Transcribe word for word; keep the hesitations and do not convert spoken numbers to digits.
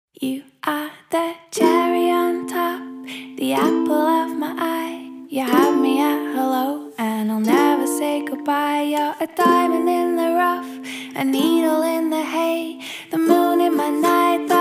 You are the cherry on top, the apple of my eye. You have me at hello, and I'll never say goodbye. You're a diamond in the rough, a needle in the hay, the moon in my night.